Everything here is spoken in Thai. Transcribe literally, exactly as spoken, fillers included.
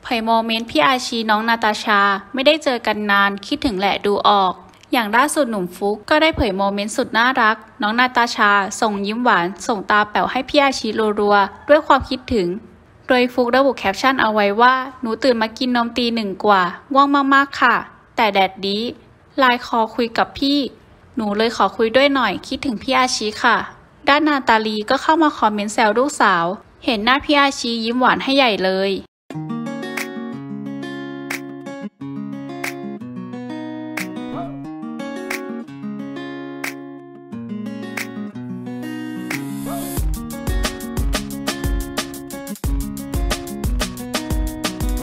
ผยโมเมนต์พี่อาชีน้องนาตาชาไม่ได้เจอกันนานคิดถึงแหละดูออกอย่างล่าสุดหนุ่มฟุกก็ได้เผยโมเมนต์สุดน่ารักน้องนาตาชาส่งยิ้มหวานส่งตาแป๋วให้พี่อาชีรัวๆด้วยความคิดถึงโดยฟุกระบุแคปชั่นเอาไว้ว่าหนูตื่นมากินนมตีหนึ่งกว่าง่วงมากๆค่ะแต่แดดดีไลน์คอคุยกับพี่หนูเลยขอคุยด้วยหน่อยคิดถึงพี่อาชีค่ะด้านนาตาลีก็เข้ามาคอมเมนต์แซวลูกสาวเห็นหน้าพี่อาชียิ้มหวานให้ใหญ่เลย